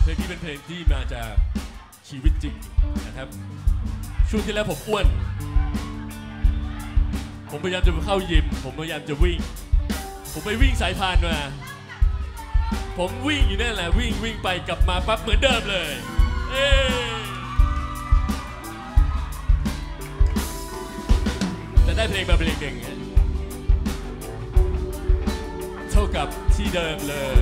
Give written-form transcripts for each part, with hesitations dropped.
เพลงนี้เป็นเพลงที่มาจากชีวิตจริงนะครับช่วงที่แล้วผมอ้วนผมพยายามจะเข้ายิมผมพยายามจะวิ่งผมไปวิ่งสายพานมาผมวิ่งอยู่นั่นแหละวิ่งไปกลับมาปั๊บเหมือนเดิมเลยแต่ได้เพลงมาเพลงหนึ่งเท่ากับที่เดิมเลย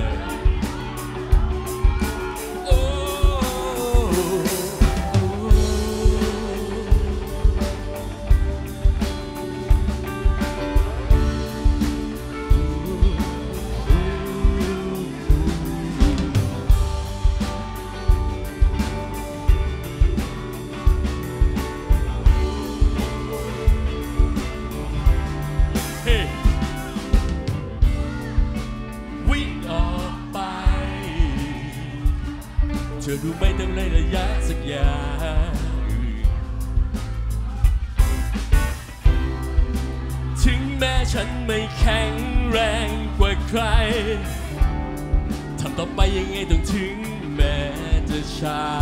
เธอดูไม่ต้องเลยระยะสักอย่างถึงแม้ฉันไม่แข็งแรงกว่าใครทำต่อไปยังไงต้องถึงแม้จะช้า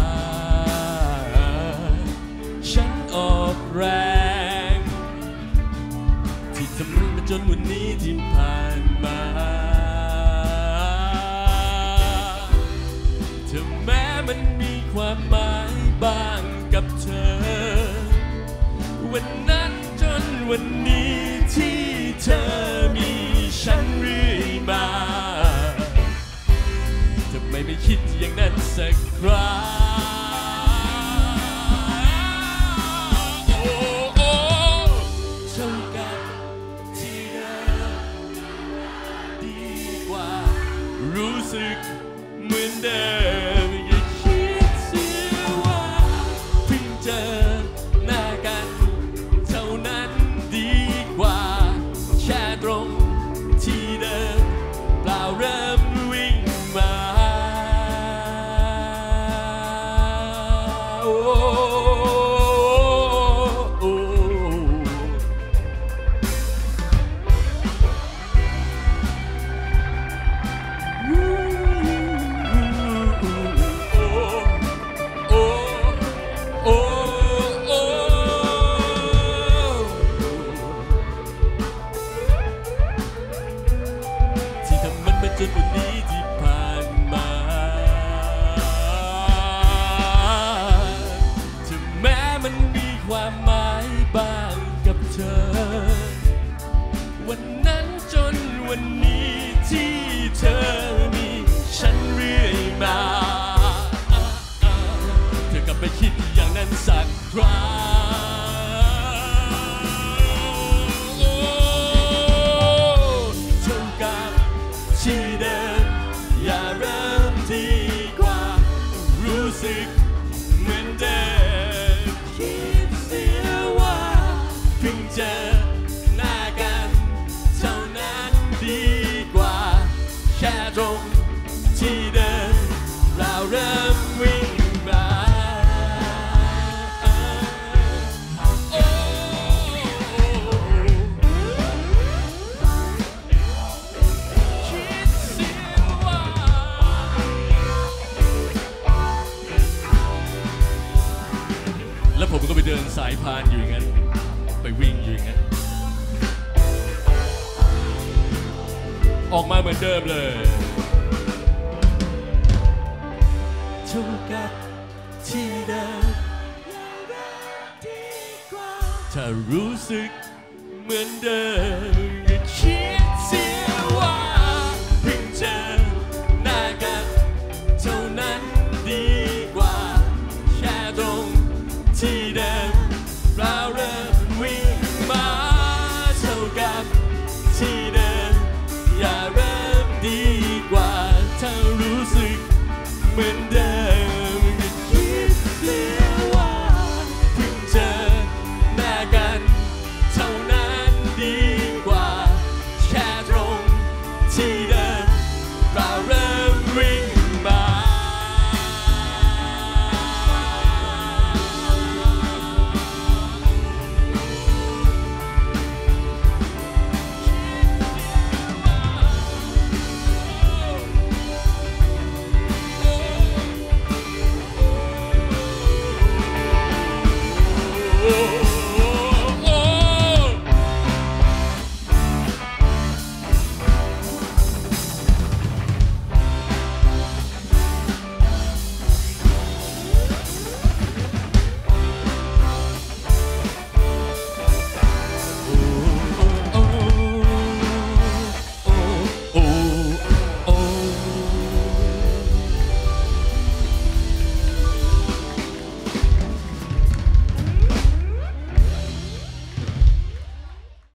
ฉันออกแรงที่ทำมันมาจนวันนี้ที่ผ่านมาถึงแม้มันมีความหมายบ้างกับเธอวันนั้นจนวันนี้ที่เธอมีฉันเรื่อยมาทำไมไม่คิดอย่างนั้นสักครั้งเท่ากับที่เดิมดีกว่ารู้สึกเหมือนเดิมอย่าคิดเสียว่าเพิ่งเจอหน้ากันเท่านั้นดีกว่าแค่ตรงที่เดิมเปล่าเริ่มวิ่งมาจนวันนี้ที่ผ่านมาถึงแม้มันมีความหมายบ้างกับเธอวันนั้นจนวันนี้ที่เธอมีฉันเรื่อยมาเธอกลับไปคิดอย่างนั้นสักครั้งที่เดิมอย่าเริ่มดีกว่ารู้สึกเหมือนเดิมคิดเสียว่าเพิ่งเจอหน้ากันเท่านั้นดีกว่าแค่ตรงที่เดิมเราเริ่มวิ่งมาแล้วผมก็ไปเดินสายพานอยู่อย่างนั้นไปวิ่งอยู่อย่างนั้นออกมาเหมือนเดิมเลยเท่ากับที่เดิมถ้ารู้สึกเหมือนเดิมอย่าคิดเสียว่าเพิ่งเจอหน้ากันเท่านั้นดีกว่าแค่ตรงที่เดิมเราเริ่มวิ่งมาเท่ากับที่เดิมอย่าเริ่มดีกว่าถ้ารู้สึกเหมือนเดิม